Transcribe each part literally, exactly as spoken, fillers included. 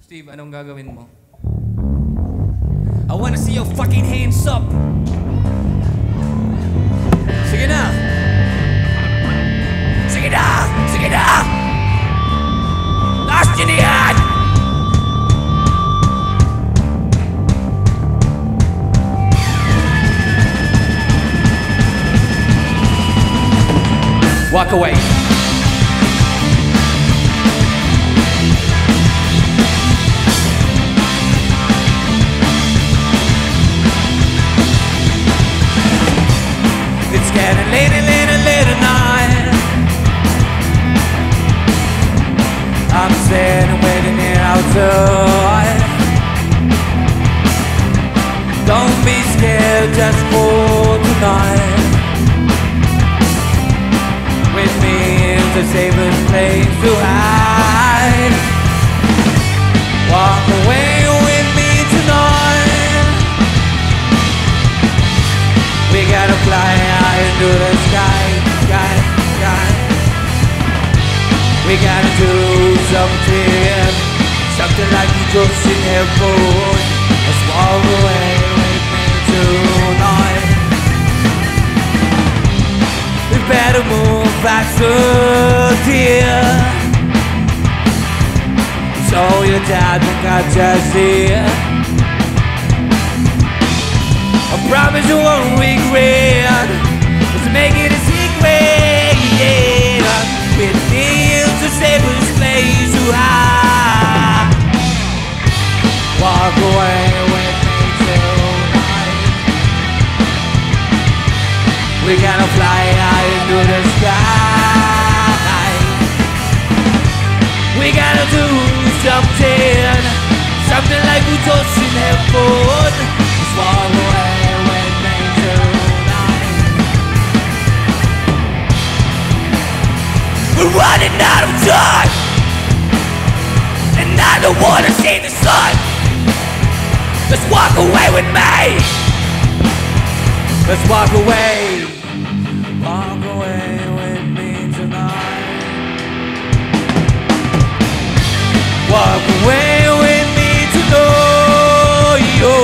Steve, anong gagawin mo? I wanna see your fucking hands up! Sige na! Sige na! Sige na! Last yun yan! Walkaway. It's getting later, later, later night. I'm sitting waiting here outside. Don't be scared, just for tonight. With me is the safest place to hide. Walk away with me tonight. We gotta fly high into the sky, sky, sky. We gotta do something, something like we just in heaven. Let's walk away with me tonight. We better move faster, dear, so your dad won't catch us here. I promise you won't regret. Let's make it a secret, yeah. With me is the safest place to hide. Walk away with me tonight. We gotta fly high into the sky. We gotta do something, something like we just in heaven. Just walk away with me tonight. We're running out of time, and I don't wanna see the sun. Let's walk away with me. Let's walk away. Walk away with me tonight. Walk away with me tonight.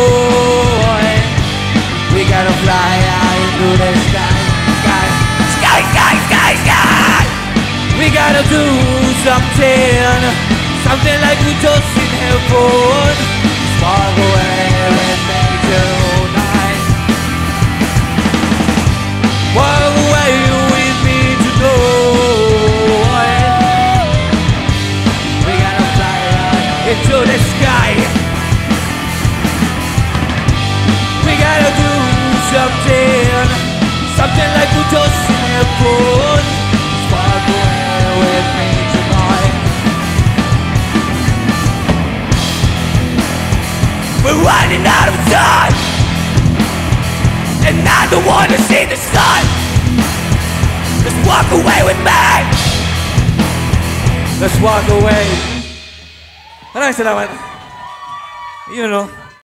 We gotta fly high into the sky, sky, sky, sky, sky, sky. We gotta do something, something like we just in heaven. Just walk away with me tonight. Walk away with me tonight. We gotta fly high into the sky. We gotta do something, something like we just in heaven. Just walk away with me tonight. We're running out of time, and I don't wanna see the sun. Let's walk away with me. Let's walk away. Maraming salamat. You know.